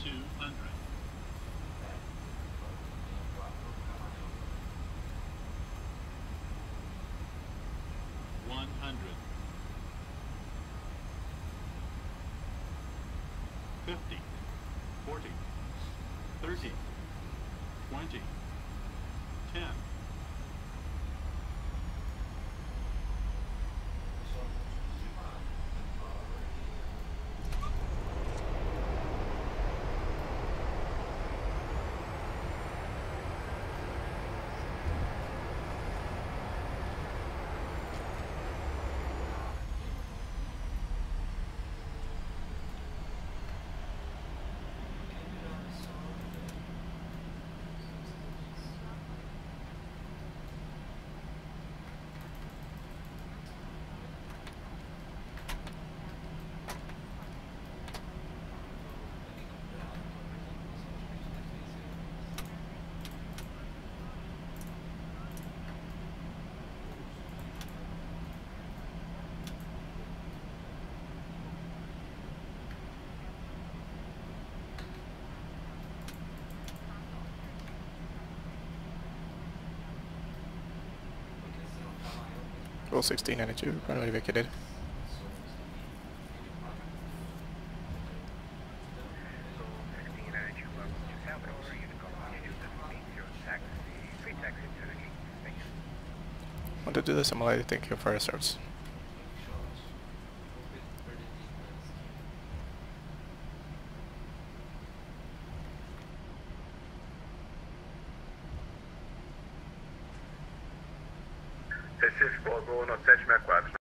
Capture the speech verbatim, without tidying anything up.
two hundred. One hundred. Fifty. Forty. Thirty. Twenty. Ten. Roll sixteen ninety-two, runway vacated. Want to do the simulator, thank you for your service. Esse Fogo no sete sessenta e quatro.